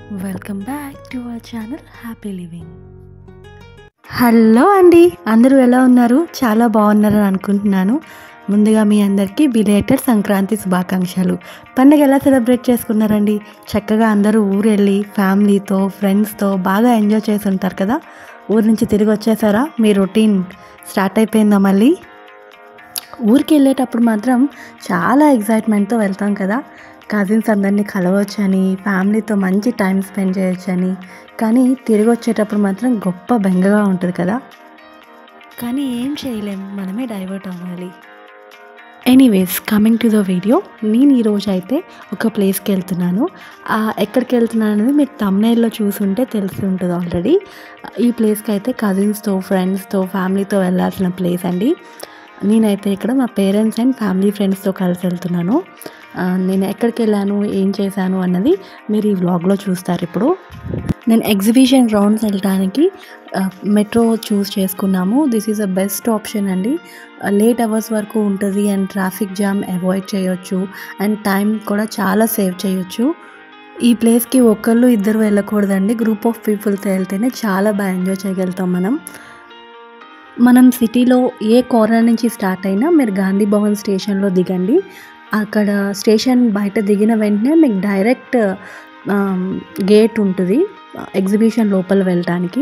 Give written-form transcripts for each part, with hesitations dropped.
Welcome back to our channel happy living. Hello అండి, అందరూ ఎలా ఉన్నారు? చాలా బాగున్నారని అనుకుంటున్నాను. ముందుగా మీ అందరికీ బిలేటెడ్ సంక్రాంతి శుభాకాంక్షలు. పండుగ ఎలా సెలబ్రేట్ చేసుకున్నారండి? చక్కగా అందరూ ఊరు వెళ్ళి ఫ్యామిలీతో ఫ్రెండ్స్తో బాగా ఎంజాయ్ చేసి ఉంటారు కదా. ఊరు నుంచి తిరిగి వచ్చేసారా? మీ రొటీన్ స్టార్ట్ అయిపోయిందా మళ్ళీ? ఊరికి వెళ్ళేటప్పుడు మాత్రం చాలా ఎగ్జైట్మెంట్తో వెళ్తాం కదా. కజిన్స్ అందరినీ కలవచ్చని, ఫ్యామిలీతో మంచి టైం స్పెండ్ చేయొచ్చని. కానీ తిరిగి వచ్చేటప్పుడు మాత్రం గొప్ప బెంగగా ఉంటుంది కదా. కానీ ఏం చేయలేం, మనమే డైవర్ట్ అవ్వాలి. Anyways, coming to the video. నేను ఈరోజు అయితే ఒక ప్లేస్కి వెళ్తున్నాను. ఎక్కడికి వెళ్తున్నాను అనేది మీరు థంబ్నెయిల్లో చూసుంటే తెలిసి ఉంటుంది ఆల్రెడీ. ఈ ప్లేస్కి అయితే కజిన్స్తో ఫ్రెండ్స్తో ఫ్యామిలీతో వెళ్ళాల్సిన ప్లేస్ అండి. నేనైతే ఇక్కడ మా పేరెంట్స్ అండ్ ఫ్యామిలీ ఫ్రెండ్స్తో కలిసి వెళ్తున్నాను. నేను ఎక్కడికి వెళ్ళాను, ఏం చేశాను అన్నది మీరు ఈ వ్లాగ్లో చూస్తారు. ఇప్పుడు నేను ఎగ్జిబిషన్ గ్రౌండ్స్ వెళ్ళడానికి మెట్రో చూస్ చేసుకున్నాము. This is a best option అండి. లేట్ అవర్స్ వరకు ఉంటుంది అండ్ ట్రాఫిక్ జామ్ అవాయిడ్ చేయొచ్చు అండ్ టైం కూడా చాలా సేవ్ చేయొచ్చు. ఈ ప్లేస్కి ఒకళ్ళు ఇద్దరు వెళ్ళకూడదండి, గ్రూప్ ఆఫ్ పీపుల్తో వెళ్తేనే చాలా బాగా ఎంజాయ్ చేయగలుగుతాం మనం సిటీలో ఏ కార్నర్ నుంచి స్టార్ట్ అయినా మీరు గాంధీ భవన్ స్టేషన్లో దిగండి. అక్కడ స్టేషన్ బయట దిగిన వెంటనే మీకు డైరెక్ట్ గేట్ ఉంటుంది ఎగ్జిబిషన్ లోపల వెళ్ళడానికి.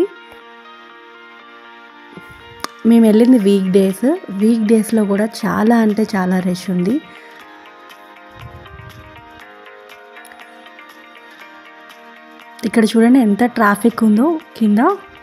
మేము వెళ్ళింది వీక్ డేస్లో కూడా చాలా అంటే చాలా రష్ ఉంది. ఇక్కడ చూడండి ఎంత ట్రాఫిక్ ఉందో కింద.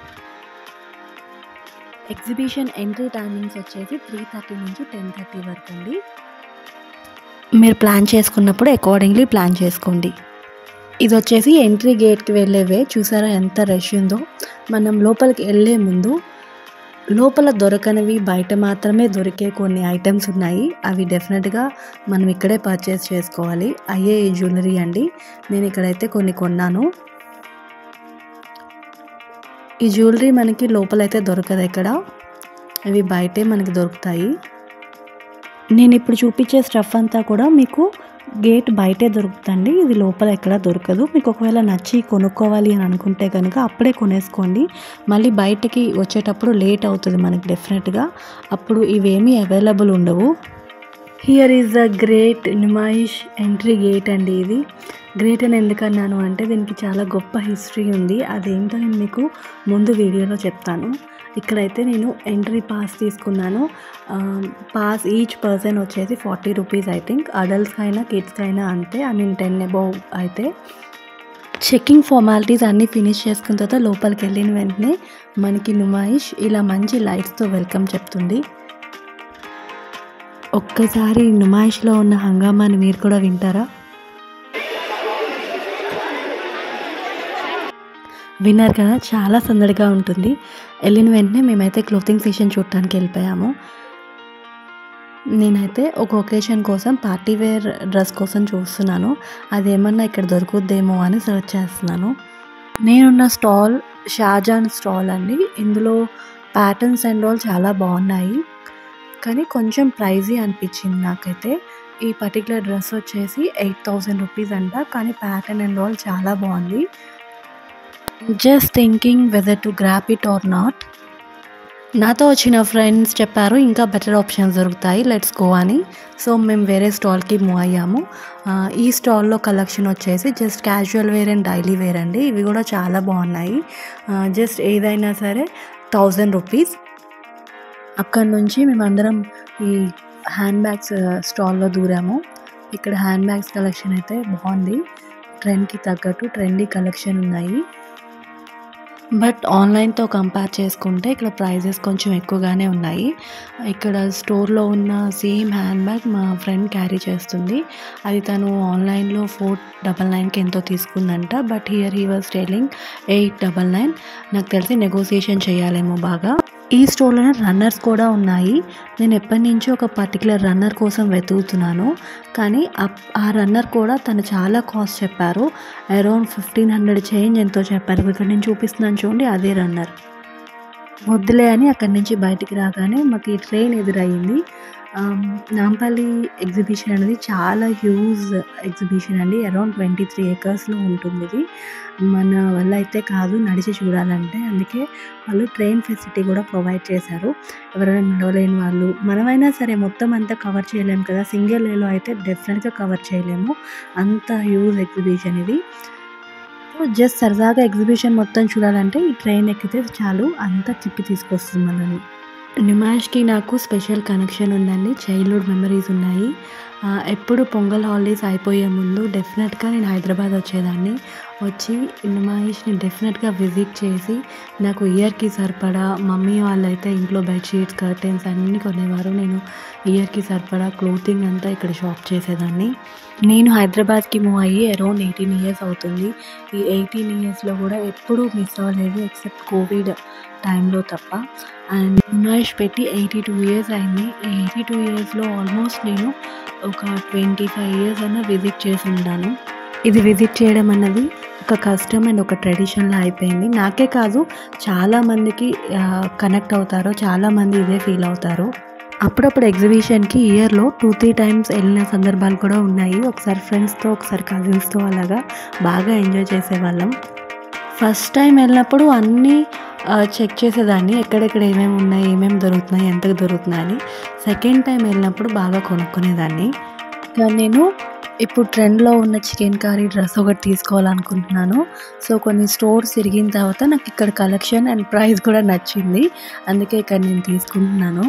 ఎగ్జిబిషన్ ఎంట్రీ టైమింగ్స్ వచ్చేసి 3:30 నుంచి 10:30 వరకు అండి. మీరు ప్లాన్ చేసుకున్నప్పుడు అకార్డింగ్లీ ప్లాన్ చేసుకోండి. ఇది వచ్చేసి ఎంట్రీ గేట్కి వెళ్ళేవే. చూసారా ఎంత రష్ ఉందో. మనం లోపలికి వెళ్ళే ముందు లోపల దొరకనివి బయట మాత్రమే దొరికే కొన్ని ఐటమ్స్ ఉన్నాయి. అవి డెఫినెట్గా మనం ఇక్కడే పర్చేస్ చేసుకోవాలి. అయ్యే జ్యువెలరీ అండి. నేను ఇక్కడైతే కొన్ని కొన్నాను. ఈ జ్యువెలరీ మనకి లోపలైతే దొరకదు ఎక్కడ, అవి బయటే మనకి దొరుకుతాయి. నేను ఇప్పుడు చూపించే స్టఫ్ అంతా కూడా మీకు గేట్ బయటే దొరుకుతుంది. ఇది లోపల ఎక్కడ దొరకదు. మీకు ఒకవేళ నచ్చి కొనుక్కోవాలి అని అనుకుంటే కనుక అప్పుడే కొనేసుకోండి. మళ్ళీ బయటకి వచ్చేటప్పుడు లేట్ అవుతుంది మనకి డెఫినెట్గా. అప్పుడు ఇవేమీ అవైలబుల్ ఉండవు. Here is the great Numaish entry gate అండి. ఇది గ్రేట్ అని ఎందుకన్నాను అంటే దీనికి చాలా గొప్ప హిస్టరీ ఉంది. అదేంటో నేను మీకు ముందు వీడియోలో చెప్తాను. ఇక్కడైతే నేను ఎంట్రీ పాస్ తీసుకున్నాను. పాస్ ఈచ్ పర్సన్ వచ్చేసి 40 రూపీస్. ఐ థింక్ అడల్ట్స్కి అయినా కిడ్స్కి అయినా అంతే. ఐ మీన్ 10 అబౌవ్ అయితే. చెక్కింగ్ ఫార్మాలిటీస్ అన్నీ ఫినిష్ చేసుకున్న తర్వాత లోపలికి వెళ్ళిన వెంటనే మనకి నుమాయిష్ ఇలా మంచి లైట్స్తో వెల్కమ్ చెప్తుంది. ఒక్కసారి నుమాయిష్లో ఉన్న హంగామాని మీరు కూడా వింటారా? విన్నారు కదా, చాలా సందడిగా ఉంటుంది. వెళ్ళిన వెంటనే మేమైతే క్లోతింగ్ సెక్షన్ చూడటానికి వెళ్ళిపోయాము. నేనైతే ఒక ఒకేషన్ కోసం పార్టీ వేర్ డ్రెస్ కోసం చూస్తున్నాను. అదేమన్నా ఇక్కడ దొరుకుద్దేమో అని సెర్చ్ చేస్తున్నాను. నేనున్న స్టాల్ షాజాన్ స్టాల్ అండి. ఇందులో ప్యాటర్న్స్ అండ్ ఆల్ చాలా బాగున్నాయి, కానీ కొంచెం ప్రైజీ అనిపించింది నాకైతే. ఈ పర్టికులర్ డ్రెస్ వచ్చేసి 8,000 రూపీస్ అంట, కానీ ప్యాటర్న్ అండ్ ఆల్ చాలా బాగుంది. Just thinking whether to grab it or not. నాతో వచ్చిన ఫ్రెండ్స్ చెప్పారు ఇంకా బెటర్ ఆప్షన్స్ దొరుకుతాయి, లెట్స్ గో అని. సో మేము వేరే స్టాల్కి మూవ్ అయ్యాము. ఈ స్టాల్లో కలెక్షన్ వచ్చేసి just casual wear and daily wear అండి. ఇవి కూడా చాలా బాగున్నాయి. జస్ట్ ఏదైనా సరే 1000 రూపీస్. అక్కడ నుంచి మేమందరం ఈ హ్యాండ్ బ్యాగ్స్ స్టాల్లో దూరాము. ఇక్కడ హ్యాండ్ బ్యాగ్స్ కలెక్షన్ అయితే బాగుంది. ట్రెండ్కి తగ్గట్టు ట్రెండీ కలెక్షన్ ఉన్నాయి. బట్ ఆన్లైన్తో కంపేర్ చేసుకుంటే ఇక్కడ ప్రైజెస్ కొంచెం ఎక్కువగానే ఉన్నాయి. ఇక్కడ స్టోర్లో ఉన్న సేమ్ హ్యాండ్ బ్యాగ్ మా ఫ్రెండ్ క్యారీ చేస్తుంది. అది తను ఆన్లైన్లో 499కి ఎంతో తీసుకుందంట. But here he was telling 899. నాకు తెలిసి నెగోసియేషన్ చేయాలేమో బాగా. ఈ స్టోర్లోనే రన్నర్స్ కూడా ఉన్నాయి. నేను ఎప్పటి నుంచో ఒక పర్టికులర్ రన్నర్ కోసం వెతుకుతున్నాను, కానీ ఆ రన్నర్ కూడా తను చాలా కాస్ట్ చెప్పారు. అరౌండ్ 1500 చేంజ్ ఎంతో చెప్పారు. ఇక్కడ నేను చూపిస్తున్నాను చూడండి, అదే రన్నర్. వద్దులే అని అక్కడి నుంచి బయటికి రాగానే మాకు ఈ ట్రైన్ ఎదురయ్యింది. నాంపల్లి ఎగ్జిబిషన్ అనేది చాలా హ్యూజ్ ఎగ్జిబిషన్ అండి. అరౌండ్ 23 ఏకర్స్‌లో ఉంటుంది ఇది. మన వల్ల అయితే కాదు నడిచి చూడాలంటే. అందుకే వాళ్ళు ట్రైన్ ఫెసిలిటీ కూడా ప్రొవైడ్ చేశారు. ఎవరైనా నడవలేని వాళ్ళు, మనమైనా సరే మొత్తం అంతా కవర్ చేయలేము కదా! సింగిల్ డేలో అయితే డెఫినెట్‌గా కవర్ చేయలేము. అంత హ్యూజ్ ఎగ్జిబిషన్ ఇది. జస్ట్ సరదాగా ఎగ్జిబిషన్ మొత్తం చూడాలంటే ఈ ట్రైన్ ఎక్కితే చాలు, అంతా తిప్పి తీసుకొస్తుంది మనల్ని. నిమాష్‌కి నాకు స్పెషల్ కనెక్షన్ ఉందండి. చైల్డ్‌హుడ్ మెమరీస్ ఉన్నాయి. ఎప్పుడు పొంగల్ హాలిడేస్ అయిపోయే ముందు డెఫినెట్‌గా నేను హైదరాబాద్ వచ్చేదాన్ని. వచ్చి నిమాయిష్‌ని డెఫినెట్‌గా విజిట్ చేసి, నాకు ఇయర్‌కి సరిపడా మమ్మీ వాళ్ళైతే ఇంట్లో బెడ్‌షీట్స్, కర్టెన్స్ అన్నీ కొనేవారు. నేను ఇయర్‌కి సరిపడా క్లోతింగ్ అంతా ఇక్కడ షాప్ చేసేదాన్ని. నేను హైదరాబాద్‌కి మూవ్ అయ్యి అరౌండ్ 18 ఇయర్స్ అవుతుంది. ఈ 18 ఇయర్స్‌లో కూడా ఎప్పుడూ మిస్ అవ్వలేదు ఎక్సెప్ట్ కోవిడ్ టైంలో తప్ప. అండ్ నిమాయిష్ పెట్టి 82 ఇయర్స్ అయింది. ఈ 82 ఇయర్స్‌లో ఆల్మోస్ట్ నేను ఒక 25 ఇయర్స్ అన్నా విజిట్ చేసి ఉంటాను. ఇది విజిట్ చేయడం అన్నది ఒక కస్టమ్ అండ్ ఒక ట్రెడిషన్‌లా అయిపోయింది. నాకే కాదు చాలామందికి కనెక్ట్ అవుతారు. చాలామంది ఇదే ఫీల్ అవుతారు. అప్పుడప్పుడు ఎగ్జిబిషన్‌కి ఇయర్‌లో 2-3 టైమ్స్ వెళ్ళిన సందర్భాలు కూడా ఉన్నాయి. ఒకసారి ఫ్రెండ్స్‌తో, ఒకసారి కజిన్స్‌తో అలాగా బాగా ఎంజాయ్ చేసేవాళ్ళం. ఫస్ట్ టైం వెళ్ళినప్పుడు అన్నీ చెక్ చేసేదాన్ని. ఎక్కడెక్కడ ఏమేమి ఉన్నాయి, ఏమేమి దొరుకుతున్నాయి, ఎంతకు దొరుకుతున్నాయని. సెకండ్ టైం వెళ్ళినప్పుడు బాగా కొనుక్కునేదాన్ని. ఇంకా నేను ఇప్పుడు ట్రెండ్‌లో ఉన్న చికెన్ కర్రీ డ్రెస్ ఒకటి తీసుకోవాలనుకుంటున్నాను. సో, కొన్ని స్టోర్స్ తిరిగిన తర్వాత నాకు ఇక్కడ కలెక్షన్ అండ్ ప్రైస్ కూడా నచ్చింది. అందుకే ఇక్కడ నేను తీసుకుంటున్నాను.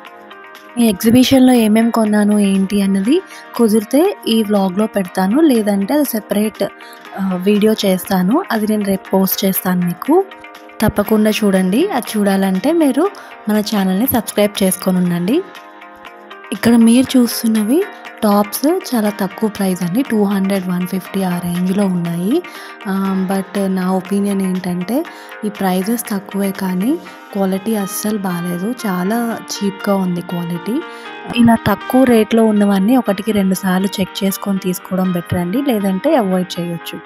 ఈ ఎగ్జిబిషన్‌లో ఏమేమి కొన్నాను ఏంటి అన్నది కుదిరితే ఈ వ్లాగ్‌లో పెడతాను. లేదంటే అది సెపరేట్ వీడియో చేస్తాను. అది నేను రేపు పోస్ట్ చేస్తాను మీకు. తప్పకుండా చూడండి. అది చూడాలంటే మీరు మన ఛానల్‌ని సబ్స్క్రైబ్ చేసుకొని ఉండండి. ఇక్కడ మీరు చూస్తున్నవి టాప్స్ చాలా తక్కువ ప్రైస్ అండి. 200, 150 ఆ రేంజ్‌లో ఉన్నాయి. బట్ నా ఒపీనియన్ ఏంటంటే ఈ ప్రైజెస్ తక్కువే కానీ క్వాలిటీ అస్సలు బాలేదు. చాలా చీప్‌గా ఉంది క్వాలిటీ. ఇలా తక్కువ రేట్‌లో ఉన్నవన్నీ 1కి 2 సార్లు చెక్ చేసుకొని తీసుకోవడం బెటర్ అండి. లేదంటే అవాయిడ్ చేయొచ్చు.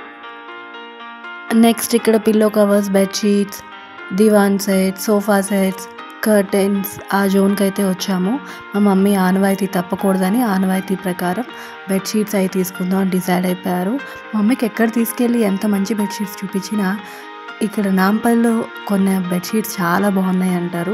నెక్స్ట్ ఇక్కడ pillow covers, bedsheets, divan sets, sofa sets, curtains ఆ జోన్‌కి అయితే వచ్చాము. మా మమ్మీ ఆనవాయితీ తప్పకూడదని ఆనవాయితీ ప్రకారం బెడ్‌షీట్స్ అవి తీసుకుందాం అని డిసైడ్ అయిపోయారు. మమ్మీకి ఎక్కడ తీసుకెళ్ళి ఎంత మంచి బెడ్‌షీట్స్ చూపించినా ఇక్కడ నాంపల్లిలో కొన్న బెడ్‌షీట్స్ చాలా బాగున్నాయి అంటారు.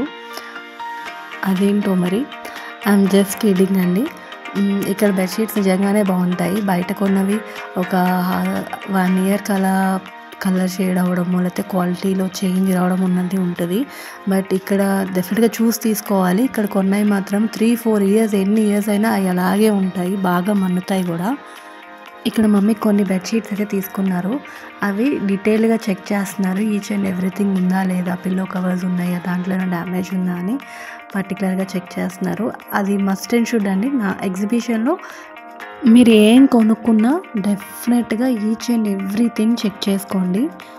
అదేంటో మరి. ఐయామ్ జస్ట్ కిడ్డింగ్ అండి. ఇక్కడ బెడ్‌షీట్స్ నిజంగానే బాగుంటాయి. బయట కొన్నవి ఒక 1 ఇయర్‌కి అలా కలర్ షేడ్ అవ్వడము, లేకపోతే క్వాలిటీలో చేంజ్ రావడం ఉన్నది ఉంటుంది. బట్ ఇక్కడ డెఫినెట్‌గా చూసి తీసుకోవాలి. ఇక్కడ కొన్నవి మాత్రం 3-4 ఇయర్స్, ఎన్ని ఇయర్స్ అయినా అవి అలాగే ఉంటాయి. బాగా మన్నుతాయి కూడా. ఇక్కడ మమ్మీ కొన్ని బెడ్‌షీట్స్ అయితే తీసుకున్నారు. అవి డీటెయిల్‌గా చెక్ చేస్తున్నారు. ఈచ్ అండ్ ఎవ్రీథింగ్ ఉందా లేదా, పిల్లో కవర్స్ ఉన్నాయా, దాంట్లో ఏమైనా డ్యామేజ్ ఉందా అని పర్టికులర్‌గా చెక్ చేస్తున్నారు. అది మస్ట్ అండ్ షుడ్ అండి. నా ఎగ్జిబిషన్‌లో మీరు ఏం కొనుక్కున్నా డెఫినెట్‌గా ఈచ్ అండ్ ఎవ్రీథింగ్ చెక్ చేసుకోండి.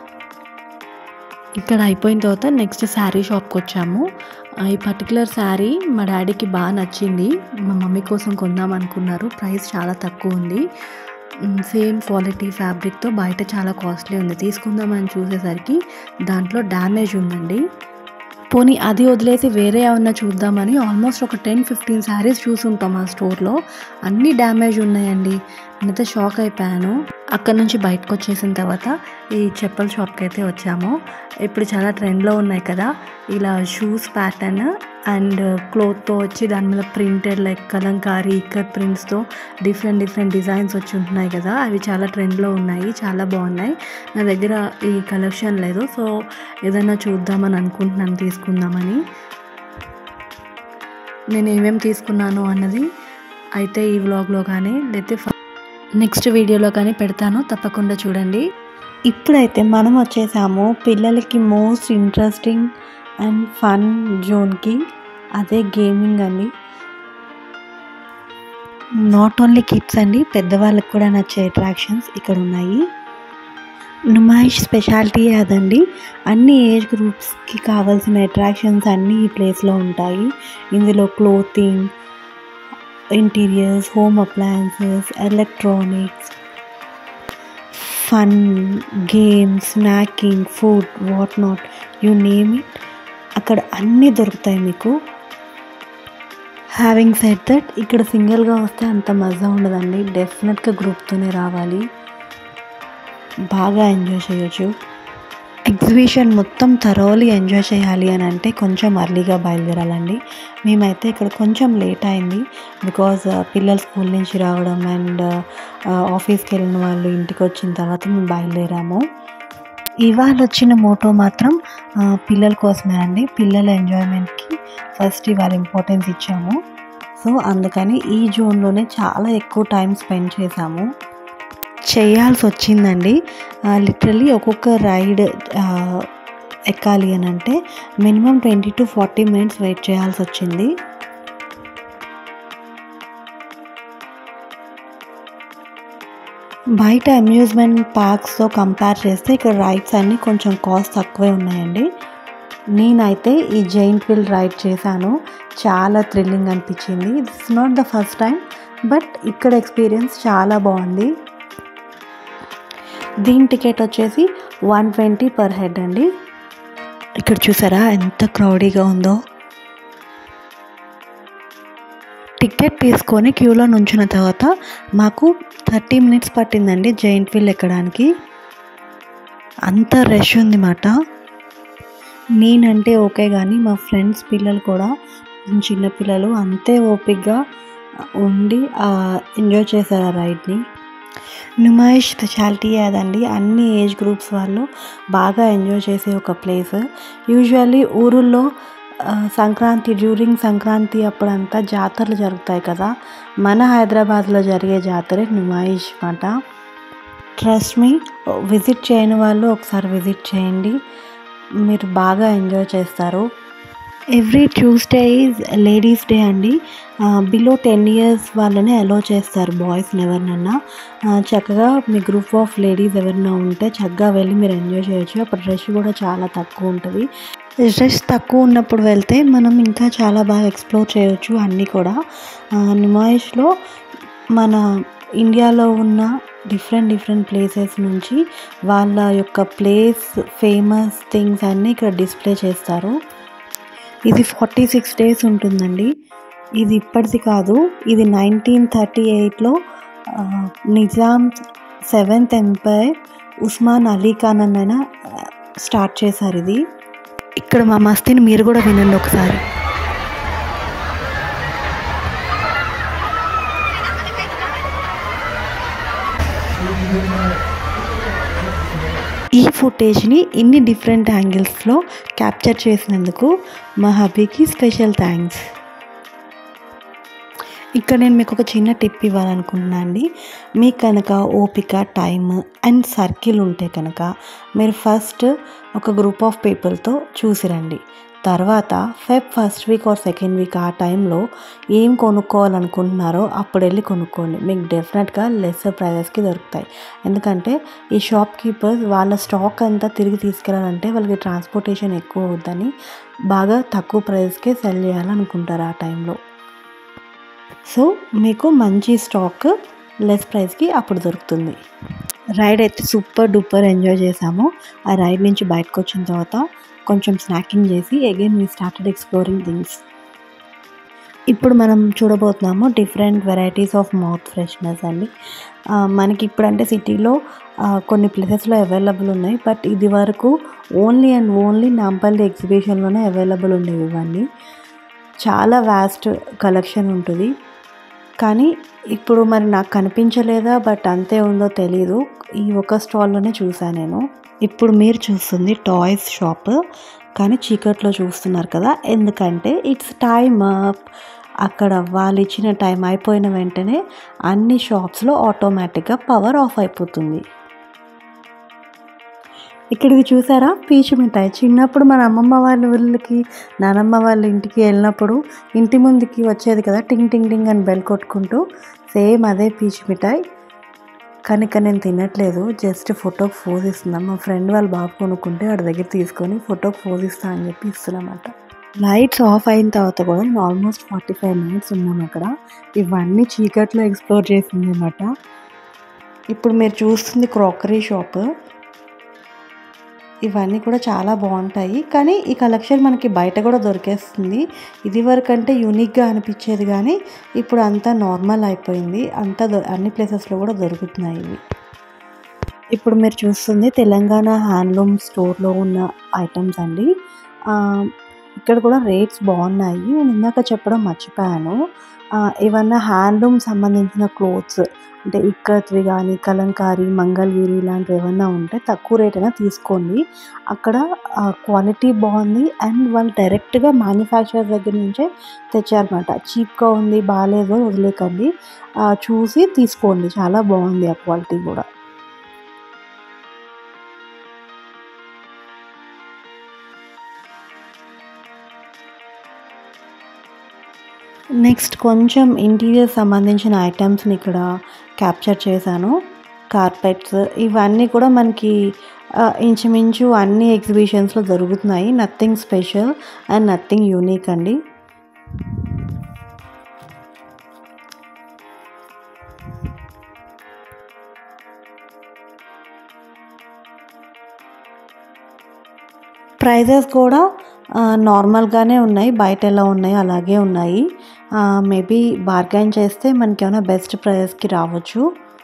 ఇక్కడ అయిపోయిన తర్వాత నెక్స్ట్ శారీ షాప్‌కి వచ్చాము. ఈ పర్టికులర్ శారీ మా డాడీకి బాగా నచ్చింది. మా మమ్మీ కోసం కొందాం అనుకున్నారు. ప్రైస్ చాలా తక్కువ ఉంది. సేమ్ క్వాలిటీ ఫ్యాబ్రిక్‌తో బయట చాలా కాస్ట్లీ ఉంది. తీసుకుందామని చూసేసరికి దాంట్లో డ్యామేజ్ ఉందండి. పోనీ అది వదిలేసి వేరే ఏమన్నా చూద్దామని ఆల్మోస్ట్ ఒక 10-15 శారీస్ చూసుంటాం ఆ స్టోర్‌లో. అన్నీ డ్యామేజ్ ఉన్నాయండి. నేనైతే షాక్ అయిపోయాను. అక్కడి నుంచి బయటకు వచ్చేసిన తర్వాత ఈ చెప్పుల షాప్‌కి అయితే వచ్చాము. ఇప్పుడు చాలా ట్రెండ్‌లో ఉన్నాయి కదా ఇలా షూస్ ప్యాటర్న్ అండ్ క్లోత్‌తో వచ్చి దాని మీద ప్రింటెడ్ లైక్ కలంకారీ, ఇక్కత్ ప్రింట్స్‌తో డిఫరెంట్ డిజైన్స్ వచ్చి ఉంటున్నాయి కదా, అవి చాలా ట్రెండ్‌లో ఉన్నాయి. చాలా బాగున్నాయి. నా దగ్గర ఈ కలెక్షన్ లేదు. సో ఏదైనా చూద్దామని అనుకుంటున్నాను, తీసుకుందామని. నేను ఏమేమి తీసుకున్నాను అన్నది అయితే ఈ వ్లాగ్‌లో కానీ లేకపోతే నెక్స్ట్ వీడియోలో కానీ పెడతాను. తప్పకుండా చూడండి. ఇప్పుడైతే మనం వచ్చేసాము పిల్లలకి మోస్ట్ ఇంట్రెస్టింగ్ అండ్ ఫన్ జోన్కి. అదే గేమింగ్ అండి. నాట్ ఓన్లీ కిడ్స్ అండి, పెద్దవాళ్ళకి కూడా నచ్చే అట్రాక్షన్స్ ఇక్కడ ఉన్నాయి. నుమాయిష్ స్పెషాలిటీ అదండి. అన్ని ఏజ్ గ్రూప్స్కి కావాల్సిన అట్రాక్షన్స్ అన్నీ ఈ ప్లేస్లో ఉంటాయి. ఇందులో clothing, interiors, home appliances, electronics, fun, games, snacking, food, what not, you name it, అక్కడ అన్నీ దొరుకుతాయి మీకు. హ్యావింగ్ సెడ్ దట్ ఇక్కడ సింగిల్గా వస్తే అంత మజా ఉండదండి, డెఫినెట్గా గ్రూప్తోనే రావాలి, బాగా ఎంజాయ్ చేయొచ్చు. ఎగ్జిబిషన్ మొత్తం థరోలీ ఎంజాయ్ చేయాలి అని అంటే కొంచెం అర్లీగా బయలుదేరాలండి. మేమైతే ఇక్కడ కొంచెం లేట్ అయింది బికాజ్ పిల్లలు స్కూల్ నుంచి రావడం అండ్ ఆఫీస్కి వెళ్ళిన వాళ్ళు ఇంటికి వచ్చిన తర్వాత మేము బయలుదేరాము. ఇవాళ వచ్చిన మోటో మాత్రం పిల్లల కోసమే అండి, పిల్లల ఎంజాయ్మెంట్కి ఫస్ట్ ఇవాళ ఇంపార్టెన్స్ ఇచ్చాము. సో అందుకని ఈ జోన్లోనే చాలా ఎక్కువ టైం స్పెండ్ చేయాల్సి వచ్చిందండి. లిటరలీ ఒక్కొక్క రైడ్ ఎక్కాలి అని అంటే మినిమం 20 to 40 minutes వెయిట్ చేయాల్సి వచ్చింది. బయట అమ్యూజ్మెంట్ పార్క్స్తో కంపేర్ చేస్తే ఇక్కడ రైడ్స్ అన్నీ కొంచెం కాస్ట్ తక్కువే ఉన్నాయండి. నేనైతే ఈ జైంట్ వీల్ రైడ్ చేశాను, చాలా థ్రిల్లింగ్ అనిపించింది. It's not the first time but ఇక్కడ ఎక్స్పీరియన్స్ చాలా బాగుంది. దీని టికెట్ వచ్చేసి 120 per head అండి. ఇక్కడ చూసారా ఎంత క్రౌడీగా ఉందో. టికెట్ తీసుకొని క్యూలో నుంచిన తర్వాత మాకు 30 minutes పట్టిందండి జైంట్ వీల్ ఎక్కడానికి, అంత రష్ ఉంది మాట. నేనంటే ఓకే కానీ మా ఫ్రెండ్స్ పిల్లలు కూడా, చిన్నపిల్లలు అంతే ఓపిక్గా ఉండి ఎంజాయ్ చేశారు ఆ రైడ్ని. నుమాయిష్ స్పెషాలిటీ అదండి, అన్ని ఏజ్ గ్రూప్స్ వాళ్ళు బాగా ఎంజాయ్ చేసే ఒక ప్లేస్. యూజువల్లీ ఊరుల్లో డ్యూరింగ్ సంక్రాంతి అప్పుడంతా జాతరలు జరుగుతాయి కదా, మన హైదరాబాద్లో జరిగే జాతరే నుమాయిష్ మాట. ట్రస్ట్ మీ, విజిట్ చేయని వాళ్ళు ఒకసారి విజిట్ చేయండి, మీరు బాగా ఎంజాయ్ చేస్తారు. Every Tuesday is ladies day అండి. బిలో 10 years వాళ్ళని అలో చేస్తారు, బాయ్స్ని ఎవరినన్నా. చక్కగా మీ గ్రూప్ ఆఫ్ లేడీస్ ఎవరైనా ఉంటే చక్కగా వెళ్ళి మీరు ఎంజాయ్ చేయొచ్చు. అప్పుడు రష్ కూడా చాలా తక్కువ ఉంటుంది. రష్ తక్కువ ఉన్నప్పుడు వెళ్తే మనం ఇంకా చాలా బాగా ఎక్స్ప్లోర్ చేయొచ్చు అన్నీ కూడా. నుమాయిష్లో మన ఇండియాలో ఉన్న డిఫరెంట్ ప్లేసెస్ నుంచి వాళ్ళ యొక్క ప్లేస్ ఫేమస్ థింగ్స్ అన్నీ ఇక్కడ డిస్ప్లే చేస్తారు. ఇది 46 days ఉంటుందండి. ఇది ఇప్పటిది కాదు, ఇది 1938లో నిజాం 7th ఎంపైర్ ఉస్మాన్ అలీ ఖాన్ అన్న స్టార్ట్ చేశారు ఇది. ఇక్కడ మా మస్తీని మీరు కూడా వినండి ఒకసారి. ఈ ఫుటేజ్ని ఇన్ని డిఫరెంట్ యాంగిల్స్లో క్యాప్చర్ చేసినందుకు మా హబ్బీకి స్పెషల్ థ్యాంక్స్. ఇక్కడ నేను మీకు ఒక చిన్న టిప్ ఇవ్వాలనుకుంటున్నాను అండి. మీకు కనుక ఓపిక, టైమ్ అండ్ సర్కిల్ ఉంటే కనుక మీరు ఫస్ట్ ఒక గ్రూప్ ఆఫ్ పీపుల్తో చూసిరండి. తర్వాత Feb 1st week or 2nd week ఆ టైంలో ఏం కొనుక్కోవాలనుకుంటున్నారో అప్పుడు వెళ్ళి కొనుక్కోండి, మీకు డెఫినెట్గా లెస్సర్ ప్రైజెస్కి దొరుకుతాయి. ఎందుకంటే ఈ షాప్ కీపర్స్ వాళ్ళ స్టాక్ అంతా తిరిగి తీసుకెళ్ళాలంటే వాళ్ళకి ట్రాన్స్పోర్టేషన్ ఎక్కువ అవుతుందని బాగా తక్కువ ప్రైస్కే సెల్ చేయాలనుకుంటారు ఆ టైంలో. సో మీకు మంచి స్టాక్ లెస్ ప్రైస్కి అప్పుడు దొరుకుతుంది. రైడ్ అయితే సూపర్ డూపర్ ఎంజాయ్ చేసాము. ఆ రైడ్ నుంచి బయటకు వచ్చిన తర్వాత కొంచెం స్నాకింగ్ చేసి again we started exploring things. ఇప్పుడు మనం చూడబోతున్నాము different varieties of mouth fresheners అండి. మనకి ఇప్పుడంటే సిటీలో కొన్ని ప్లేసెస్లో అవైలబుల్ ఉన్నాయి, బట్ ఇది వరకు ఓన్లీ అండ్ ఓన్లీ నాంపల్లి ఎగ్జిబిషన్లోనే అవైలబుల్ ఉండేవి ఇవన్నీ. చాలా వాస్ట్ కలెక్షన్ ఉంటుంది, కానీ ఇప్పుడు మరి నాకు కనిపించలేదా, బట్ అంతే ఉందో తెలీదు. ఈ ఒక స్టాల్లోనే చూసాను నేను. ఇప్పుడు మీరు చూస్తుంది టాయ్స్ షాప్, కానీ చీకట్లో చూస్తున్నారు కదా, ఎందుకంటే ఇట్స్ టైమ్ అప్. అక్కడ వాళ్ళు ఇచ్చిన టైం అయిపోయిన వెంటనే అన్ని షాప్స్లో ఆటోమేటిక్గా పవర్ ఆఫ్ అయిపోతుంది. ఇక్కడికి చూసారా పీచు మిఠాయి. చిన్నప్పుడు మన అమ్మమ్మ వాళ్ళ ఊళ్ళకి, నానమ్మ వాళ్ళ ఇంటికి వెళ్ళినప్పుడు ఇంటి ముందుకి వచ్చేది కదా, టింగ్ టింగ్ టింగ్ అని బెల్ కొట్టుకుంటూ, సేమ్ అదే పీచు మిఠాయి. కానీ ఇక్కడ నేను తినట్లేదు, జస్ట్ ఫోటోకి ఫోజ్ ఇస్తున్నాం. మా ఫ్రెండ్ వాళ్ళు బాబు కొనుక్కుంటే వాడి దగ్గర తీసుకొని ఫోటోకి ఫోజ్ ఇస్తా అని చెప్పి ఇస్తున్నామాట. లైట్స్ ఆఫ్ అయిన తర్వాత కూడా నేను ఆల్మోస్ట్ 45 minutes ఉన్నాం అక్కడ. ఇవన్నీ చీకట్లో ఎక్స్ప్లోర్ చేసింది అన్నమాట. ఇప్పుడు మీరు చూస్తుంది క్రాకరీ షాప్. ఇవన్నీ కూడా చాలా బాగుంటాయి. కానీ ఈ కలెక్షన్ మనకి బయట కూడా దొరికేస్తుంది. ఇదివరకంటే యూనిక్‌గా అనిపించేది గానీ, ఇప్పుడు అంతా నార్మల్ అయిపోయింది. అన్ని ప్లేసెస్‌లో కూడా దొరుకుతున్నాయి ఇవి. ఇప్పుడు మీరు చూస్తుంది తెలంగాణ హ్యాండ్లూమ్ స్టోర్‌లో ఉన్న ఐటెమ్స్ అండి. ఆహ్, ఇక్కడ కూడా రేట్స్ బాగున్నాయి. నేను ఇందాక చెప్పడం మర్చిపోయాను. ఏవన్నా హ్యాండ్లూమ్ సంబంధించిన క్లోత్స్ అంటే ఇక్కత్‌వి గానీ, కలంకారీ, మంగళగిరి ఇలాంటివి ఏమన్నా ఉంటే తక్కువ రేట్ అయినా తీసుకోండి. అక్కడ క్వాలిటీ బాగుంది అండ్ వాళ్ళు డైరెక్ట్‌గా మ్యానుఫ్యాక్చరర్ దగ్గర నుంచే తెచ్చారన్నమాట. చీప్‌గా ఉంది, బాలేదు వదిలేయకండి. చూసి తీసుకోండి. చాలా బాగుంది ఆ క్వాలిటీ కూడా. నెక్స్ట్ కొంచెం ఇంటీరియర్ సంబంధించిన ఐటెమ్స్‌ని ఇక్కడ క్యాప్చర్ చేశాను. కార్పెట్స్ ఇవన్నీ కూడా మనకి ఇంచుమించు అన్ని ఎగ్జిబిషన్స్‌లో దొరుకుతున్నాయి. Nothing special and nothing unique అండి. ప్రైజెస్ కూడా నార్మల్‌గానే ఉన్నాయి. బయట ఎలా ఉన్నాయో అలాగే ఉన్నాయి. మేబీ బార్గెయిన్ చేస్తే మనకేమైనా బెస్ట్ ప్రైస్‌కి రావచ్చు.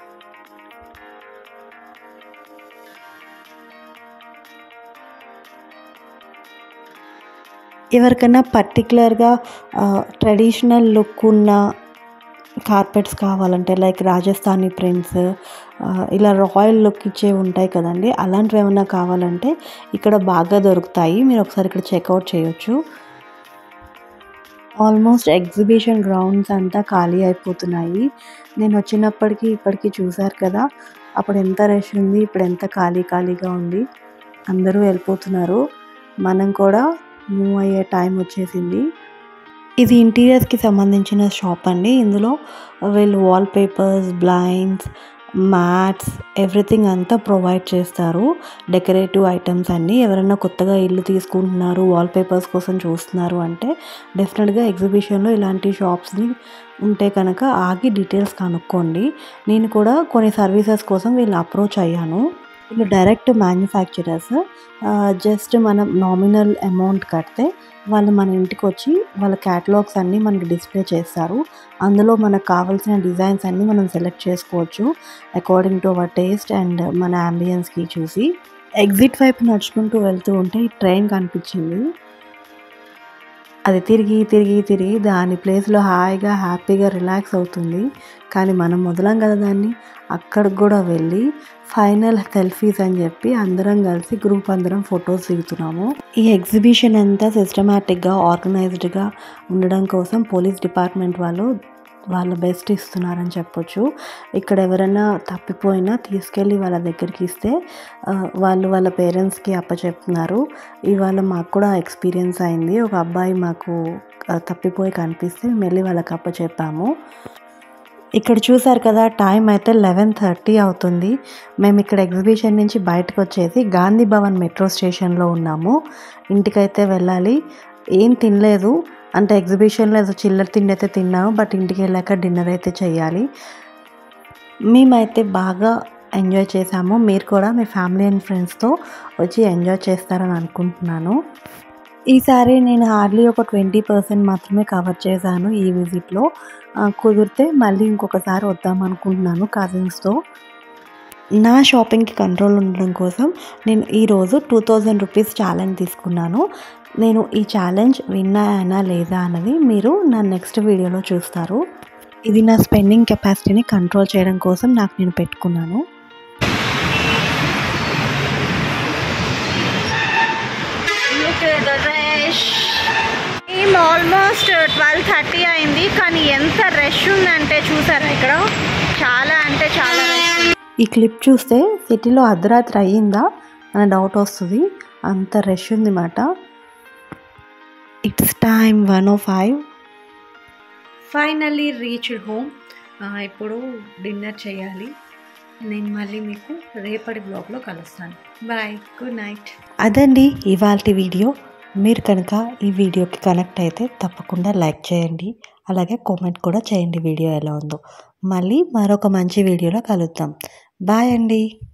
ఎవరికైనా పర్టిక్యులర్‌గా ట్రెడిషనల్ లుక్ ఉన్న కార్పెట్స్ కావాలంటే లైక్ రాజస్థానీ ప్రింట్స్ ఇలా రాయల్ లుక్ ఇచ్చేవి ఉంటాయి కదండీ! అలాంటివి ఏమన్నా కావాలంటే ఇక్కడ బాగా దొరుకుతాయి. మీరు ఒకసారి ఇక్కడ చెక్‌ఔట్ చేయొచ్చు. ఆల్మోస్ట్ ఎగ్జిబిషన్ గ్రౌండ్స్ అంతా ఖాళీ అయిపోతున్నాయి. నేను వచ్చినప్పటికి ఇప్పటికి చూసారు కదా! అప్పుడు ఎంత రష్ ఉంది. ఇప్పుడు ఎంత ఖాళీగా ఉంది. అందరూ వెళ్ళిపోతున్నారు. మనం కూడా మూవ్ అయ్యే టైం వచ్చేసింది. ఇది ఇంటీరియర్స్‌కి సంబంధించిన షాప్ అండి. ఇందులో వీళ్ళు wall papers, blinds, mats everything అంతా ప్రొవైడ్ చేస్తారు. డెకరేటివ్ ఐటెమ్స్ అన్నీ. ఎవరైనా కొత్తగా ఇల్లు తీసుకుంటున్నారు, వాల్ పేపర్స్ కోసం చూస్తున్నారు అంటే డెఫినెట్‌గా ఎగ్జిబిషన్‌లో ఇలాంటి షాప్స్‌ని ఉంటే కనుక ఆగి డీటెయిల్స్ కనుక్కోండి. నేను కూడా కొన్ని సర్వీసెస్ కోసం వీళ్ళు అప్రోచ్ అయ్యాను. వీళ్ళు డైరెక్ట్ మ్యానుఫ్యాక్చరర్స్. జస్ట్ మనం నామినల్ అమౌంట్ కడితే వాళ్ళు మన ఇంటికొచ్చి వాళ్ళ క్యాటలాగ్స్ అన్నీ మనకి డిస్‌ప్లే చేస్తారు. అందులో మనకు కావాల్సిన డిజైన్స్ అన్నీ మనం సెలెక్ట్ చేసుకోవచ్చు. According to our taste and మన యాంబియన్స్‌కి చూసి. ఎగ్జిట్ వైపు నడుచుకుంటూ వెళ్తూ ఉంటే ఈ ట్రైన్ కనిపించింది. అది తిరిగి దాని ప్లేస్‌లో హాయిగా, హ్యాపీగా రిలాక్స్ అవుతుంది. కానీ మనం వదలం కదా దాన్ని. అక్కడికి కూడా వెళ్ళి ఫైనల్ సెల్ఫీస్ అని చెప్పి అందరం కలిసి గ్రూప్ అందరం ఫొటోస్ దిగుతున్నాము. ఈ ఎగ్జిబిషన్ అంతా సిస్టమాటిక్‌గా, ఆర్గనైజ్డ్‌గా ఉండడం కోసం పోలీస్ డిపార్ట్మెంట్ వాళ్ళు వాళ్ళ బెస్ట్ ఇస్తున్నారని చెప్పొచ్చు. ఇక్కడ ఎవరైనా తప్పిపోయినా తీసుకెళ్ళి వాళ్ళ దగ్గరికి ఇస్తే వాళ్ళు వాళ్ళ పేరెంట్స్‌కి అప్పచెప్తున్నారు. ఇవాళ మాకు కూడా ఎక్స్పీరియన్స్ అయింది. ఒక అబ్బాయి మాకు తప్పిపోయి కనిపిస్తే వెళ్ళి వాళ్ళకి అప్పచెప్పాము. ఇక్కడ చూసారు కదా టైం అయితే 11:30 అవుతుంది. మేము ఇక్కడ ఎగ్జిబిషన్ నుంచి బయటకు వచ్చేసి గాంధీ భవన్ మెట్రో స్టేషన్‌లో ఉన్నాము. ఇంటికైతే వెళ్ళాలి. ఏం తినలేదు. అంటే ఎగ్జిబిషన్‌లో ఏదో చిల్లర తిండి అయితే తిన్నాము. బట్ ఇంటికి వెళ్ళాక డిన్నర్ అయితే చేయాలి. మేమైతే బాగా ఎంజాయ్ చేసాము. మీరు కూడా మీ ఫ్యామిలీ అండ్ ఫ్రెండ్స్‌తో వచ్చి ఎంజాయ్ చేస్తారని అనుకుంటున్నాను. ఈసారి నేను హార్డ్లీ ఒక 20% మాత్రమే కవర్ చేశాను ఈ విజిట్‌లో. కుదిరితే మళ్ళీ ఇంకొకసారి వద్దామనుకుంటున్నాను కజిన్స్‌తో. నా షాపింగ్‌కి కంట్రోల్ ఉండడం కోసం నేను ఈరోజు 2000 రూపీస్ ఛాలెంజ్ తీసుకున్నాను. నేను ఈ ఛాలెంజ్ విన్నానా లేదా అన్నది మీరు నా నెక్స్ట్ వీడియోలో చూస్తారు. ఇది నా స్పెండింగ్ కెపాసిటీని కంట్రోల్ చేయడం కోసం నాకు నేను పెట్టుకున్నాను. ఆల్మోస్ట్ 12:30 అయింది. కానీ ఎంత రష్ ఉందంటే చూసారా ఇక్కడ చాలా అంటే చాలా రష్. ఈ క్లిప్ చూస్తే సిటీలో అర్ధరాత్రి అయ్యిందా అనే డౌట్ వస్తుంది. అంత రష్ ఉందన్నమాట. It's time 1:05. Finally reached home. ఇప్పుడు డిన్నర్ చేయాలి. నేను మళ్ళీ మీకు రేపటి బ్లాగ్లో కలుస్తాను. Bye, good night. అదండి ఇవాల్టి వీడియో. మీరు కనుక ఈ వీడియోకి కనెక్ట్ అయితే తప్పకుండా లైక్ చేయండి. అలాగే కామెంట్ కూడా చేయండి వీడియో ఎలా ఉందో. మళ్ళీ మరొక మంచి వీడియోలో కలుద్దాం. బాయ్ అండి.